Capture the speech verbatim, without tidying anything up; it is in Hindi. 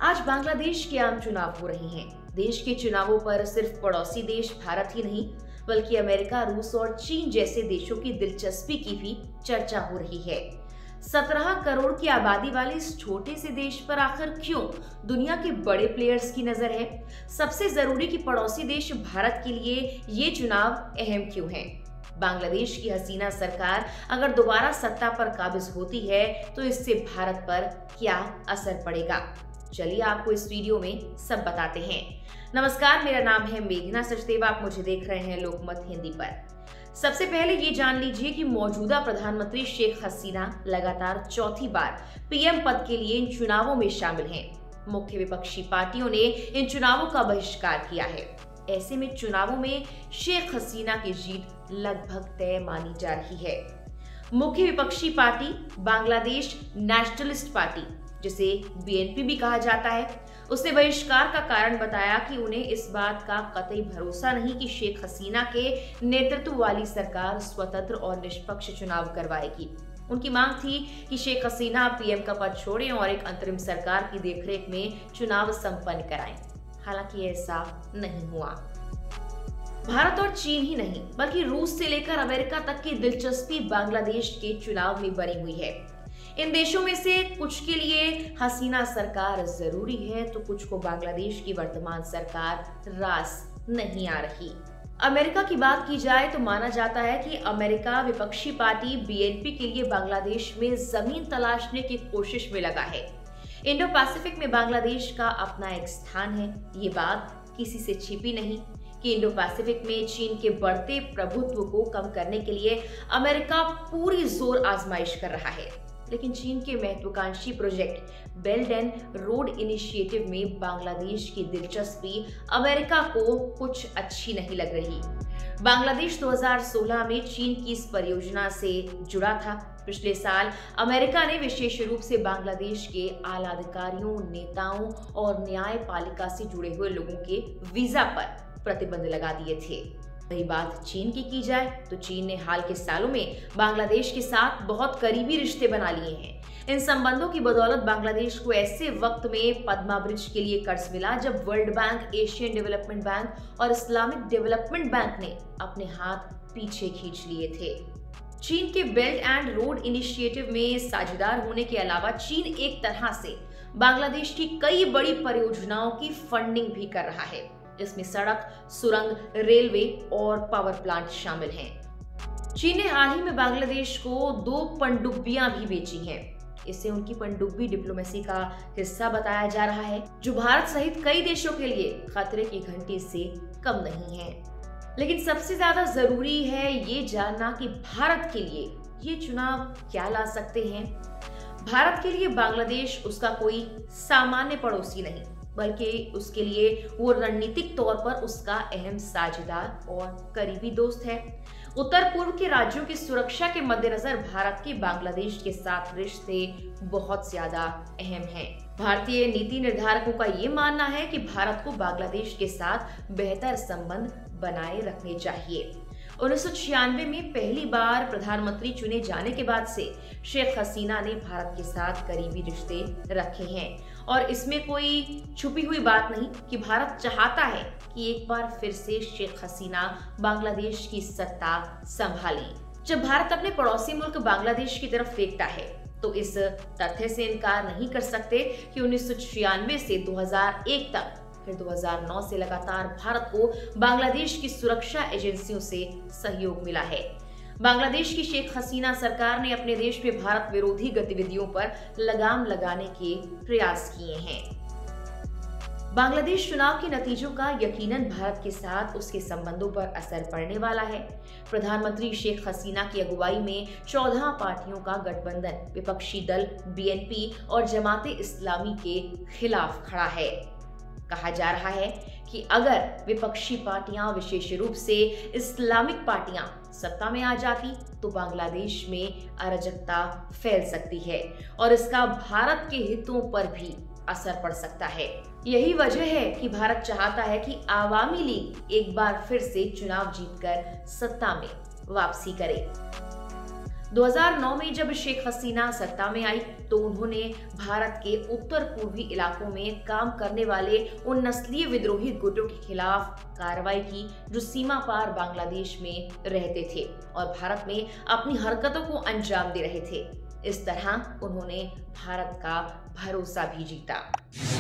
आज बांग्लादेश के आम चुनाव हो रहे हैं। देश के चुनावों पर सिर्फ पड़ोसी देश भारत ही नहीं बल्कि अमेरिका, रूस और चीन जैसे देशों की दिलचस्पी की भी चर्चा हो रही है। सत्रह करोड़ की आबादी वाले इस छोटे से देश पर आखिर क्यों दुनिया के बड़े प्लेयर्स की नजर है? सबसे जरूरी कि पड़ोसी देश भारत के लिए ये चुनाव अहम क्यों है? बांग्लादेश की हसीना सरकार अगर दोबारा सत्ता पर काबिज होती है तो इससे भारत पर क्या असर पड़ेगा? चलिए आपको इस वीडियो में सब बताते हैं। नमस्कार, मेरा नाम है मेघना सचदेवा। आप मुझे देख रहे हैं लोकमत हिंदी पर। सबसे पहले ये जान लीजिए कि मौजूदा प्रधानमंत्री शेख हसीना लगातार चौथी बार पीएम पद के लिए इन चुनावों में शामिल हैं। मुख्य विपक्षी पार्टियों ने इन चुनावों का बहिष्कार किया है। ऐसे में चुनावों में शेख हसीना की जीत लगभग तय मानी जा रही है। मुख्य विपक्षी पार्टी बांग्लादेश नेशनलिस्ट पार्टी, जिसे बीएनपी भी कहा जाता है, उसने बहिष्कार का कारण बताया कि उन्हें इस बात का कतई भरोसा नहीं कि शेख हसीना के नेतृत्व वाली सरकार स्वतंत्र और निष्पक्ष चुनाव करवाएगी। उनकी मांग थी कि शेख हसीना पीएम का पद छोड़ें और एक अंतरिम सरकार की देखरेख में चुनाव संपन्न कराएं। हालांकि ऐसा नहीं हुआ। भारत और चीन ही नहीं बल्कि रूस से लेकर अमेरिका तक की दिलचस्पी बांग्लादेश के चुनाव में बनी हुई है। इन देशों में से कुछ के लिए हसीना सरकार जरूरी है तो कुछ को बांग्लादेश की वर्तमान सरकार रास नहीं आ रही। अमेरिका की बात की जाए तो माना जाता है कि अमेरिका विपक्षी पार्टी बीएनपी के लिए बांग्लादेश में जमीन तलाशने की कोशिश में लगा है। इंडो पैसिफिक में बांग्लादेश का अपना एक स्थान है। ये बात किसी से छिपी नहीं कि इंडो पैसिफिक में चीन के बढ़ते प्रभुत्व को कम करने के लिए अमेरिका पूरी जोर आजमाइश कर रहा है। लेकिन चीन के महत्वाकांक्षी project belt and road initiative में बांग्लादेश की दिलचस्पी अमेरिका को कुछ अच्छी नहीं लग रही। बांग्लादेश दो हज़ार सोलह में चीन की इस परियोजना से जुड़ा था। पिछले साल अमेरिका ने विशेष रूप से बांग्लादेश के आला अधिकारियों, नेताओं और न्यायपालिका से जुड़े हुए लोगों के वीजा पर प्रतिबंध लगा दिए थे। वही बात चीन की की जाए तो चीन ने हाल के सालों में बांग्लादेश के साथ बहुत करीबी रिश्ते बना लिए हैं। इन संबंधों की बदौलत बांग्लादेश को ऐसे वक्त में पद्मा ब्रिज के लिए कर्ज मिला जब world bank, Asian development bank और इस्लामिक डेवलपमेंट बैंक ने अपने हाथ पीछे खींच लिए थे। चीन के बेल्ट एंड रोड इनिशिएटिव में साझेदार होने के अलावा चीन एक तरह से बांग्लादेश की कई बड़ी परियोजनाओं की फंडिंग भी कर रहा है। इसमें सड़क, सुरंग, रेलवे और पावर प्लांट शामिल हैं। चीन ने हाल ही में बांग्लादेश को दो पनडुब्बियां भी बेची हैं। इसे उनकी पनडुब्बी डिप्लोमेसी का हिस्सा बताया जा रहा है, जो भारत सहित कई देशों के लिए खतरे की घंटी से कम नहीं है। लेकिन सबसे ज्यादा जरूरी है ये जानना कि भारत के लिए ये चुनाव क्या ला सकते हैं। भारत के लिए बांग्लादेश उसका कोई सामान्य पड़ोसी नहीं बल्कि उसके लिए वो रणनीतिक तौर पर उसका अहम साझेदार और करीबी दोस्त है। उत्तर पूर्व के राज्यों की सुरक्षा के मद्देनजर भारत के बांग्लादेश के साथ रिश्ते बहुत ज्यादा अहम हैं। भारतीय नीति निर्धारकों का ये मानना है कि भारत को बांग्लादेश के साथ बेहतर संबंध बनाए रखने चाहिए। उन्नीस सौ छियानवे में पहली बार प्रधानमंत्री चुने जाने के बाद से शेख हसीना ने भारत के साथ करीबी रिश्ते रखे हैं और इसमें कोई छुपी हुई बात नहीं कि भारत चाहता है कि एक बार फिर से शेख हसीना बांग्लादेश की सत्ता संभाले। जब भारत अपने पड़ोसी मुल्क बांग्लादेश की तरफ देखता है तो इस तथ्य से इनकार नहीं कर सकते कि उन्नीस सौ छियानवे से दो हज़ार एक तक फिर दो हज़ार नौ से लगातार भारत को बांग्लादेश की सुरक्षा एजेंसियों से सहयोग मिला है। बांग्लादेश की शेख हसीना सरकार ने अपने देश में भारत विरोधी गतिविधियों पर लगाम लगाने के प्रयास किए हैं। बांग्लादेश चुनाव के नतीजों का यकीनन भारत के साथ उसके संबंधों पर असर पड़ने वाला है। प्रधानमंत्री शेख हसीना की अगुवाई में चौदह पार्टियों का गठबंधन विपक्षी दल बीएनपी और जमाते इस्लामी के खिलाफ खड़ा है। कहा जा रहा है कि अगर विपक्षी पार्टियां, विशेष रूप से इस्लामिक पार्टियां सत्ता में आ जाती तो बांग्लादेश में अराजकता फैल सकती है और इसका भारत के हितों पर भी असर पड़ सकता है। यही वजह है कि भारत चाहता है कि आवामी लीग एक बार फिर से चुनाव जीतकर सत्ता में वापसी करे। दो हज़ार नौ में जब शेख हसीना सत्ता में आई तो उन्होंने भारत के उत्तर पूर्वी इलाकों में काम करने वाले उन नस्लीय विद्रोही गुटों के खिलाफ कार्रवाई की जो सीमा पार बांग्लादेश में रहते थे और भारत में अपनी हरकतों को अंजाम दे रहे थे। इस तरह उन्होंने भारत का भरोसा भी जीता।